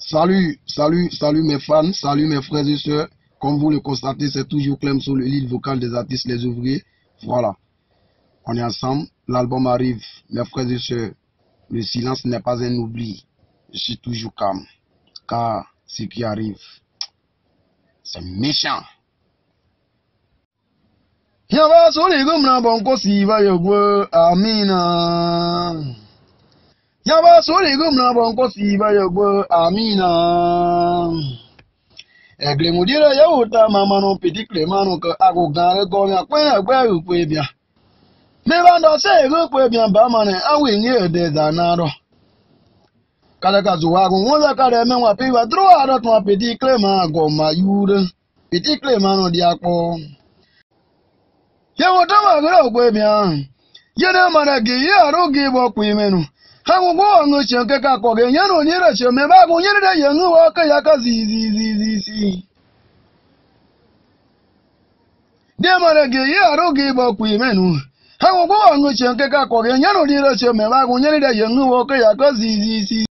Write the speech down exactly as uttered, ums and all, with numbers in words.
Salut, salut, salut mes fans, salut mes frères et sœurs. Comme vous le constatez, c'est toujours Clem sur le lead vocal des artistes Les Ouvriers. Voilà, on est ensemble, l'album arrive. Mes frères et sœurs, le silence n'est pas un oubli. Je suis toujours calme, car ce qui arrive, c'est méchant. Yaba soli gumna bonko siva yogwe amina. Yaba soli gumna bonko siva yogwe amina. Egle mudira ya uta mama no petit clément que ago gare go ya kwen agbe ukwe bia. Me bando se go kwe bia ba mane awi nye de zanaro. Kala ka zuwa go wona kala me wa pe wa dro ara ton petit clément go mayure. Petit clément no diapo. Ya wata magana kwe bia. Yana mana ge ya ro ge bo kwe menu. Ha go go ngo chenke ka ko ge nyano nyira che me ba go nyira da yengu wa ka ya ka zi zi zi zi zi. De mana ge ya ro ge bo kwe menu. Ha go go ngo chenke ka ko ge nyano nyira che me ba go nyira da yengu wa ka ya ka zi zi zi.